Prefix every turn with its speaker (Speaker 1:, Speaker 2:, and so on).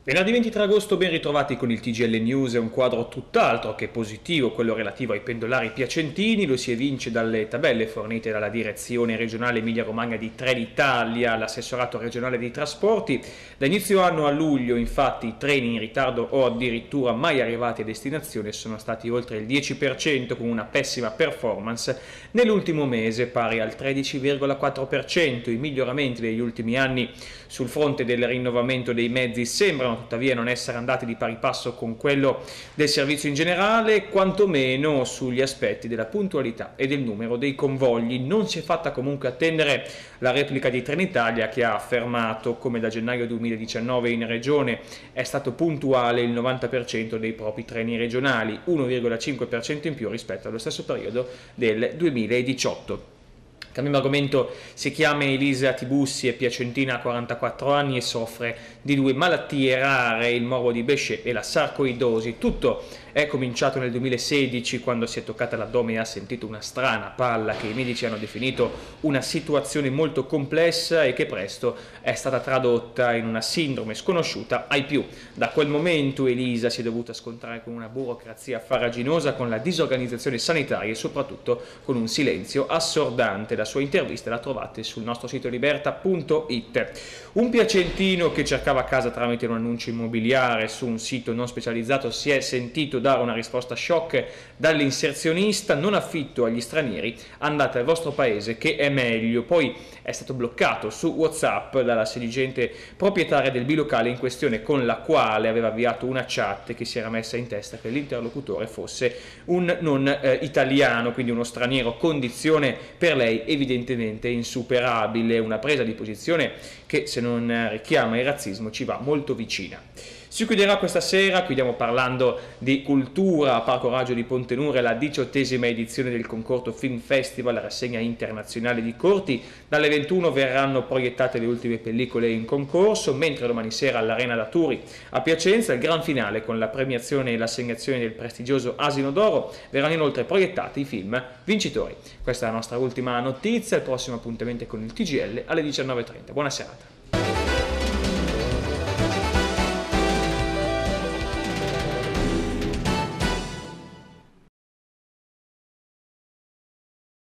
Speaker 1: Venerdì 23 agosto, ben ritrovati con il TGL News, è un quadro tutt'altro che positivo, quello relativo ai pendolari piacentini, lo si evince dalle tabelle fornite dalla direzione regionale Emilia-Romagna di Trenitalia, l'assessorato regionale dei trasporti. Da inizio anno a luglio, infatti, i treni in ritardo o addirittura mai arrivati a destinazione sono stati oltre il 10%, con una pessima performance nell'ultimo mese pari al 13,4%. I miglioramenti degli ultimi anni sul fronte del rinnovamento dei mezzi sembrano tuttavia non essere andati di pari passo con quello del servizio in generale, quantomeno sugli aspetti della puntualità e del numero dei convogli. Non si è fatta comunque attendere la replica di Trenitalia, che ha affermato come da gennaio 2019 in regione è stato puntuale il 90% dei propri treni regionali, 1,5% in più rispetto allo stesso periodo del 2018. Cambiamo argomento, si chiama Elisa Tibussi, è piacentina, ha 44 anni e soffre di due malattie rare, il morbo di Béchet e la sarcoidosi. Tutto è cominciato nel 2016, quando si è toccata l'addome e ha sentito una strana palla che i medici hanno definito una situazione molto complessa e che presto è stata tradotta in una sindrome sconosciuta ai più. Da quel momento Elisa si è dovuta scontrare con una burocrazia farraginosa, con la disorganizzazione sanitaria e soprattutto con un silenzio assordante. La sua intervista la trovate sul nostro sito liberta.it. Un piacentino che cercava casa tramite un annuncio immobiliare su un sito non specializzato si è sentito dare una risposta shock dall'inserzionista: non affitto agli stranieri, andate al vostro paese che è meglio. Poi è stato bloccato su WhatsApp dalla sedicente proprietaria del bilocale in questione, con la quale aveva avviato una chat che si era messa in testa che l'interlocutore fosse un non italiano, quindi uno straniero, condizione per lei evidentemente insuperabile, una presa di posizione che, se non richiama il razzismo, ci va molto vicina. Si chiuderà questa sera, chiudiamo parlando di cultura, a Parco Raggio di Pontenure, la 18ª edizione del Concordo Film Festival, la rassegna internazionale di corti. Dalle 21 verranno proiettate le ultime pellicole in concorso, mentre domani sera all'Arena da Turi a Piacenza il gran finale con la premiazione e l'assegnazione del prestigioso Asino d'Oro. Verranno inoltre proiettati i film vincitori. Questa è la nostra ultima notizia, il prossimo appuntamento è con il TGL alle 19:30. Buona serata.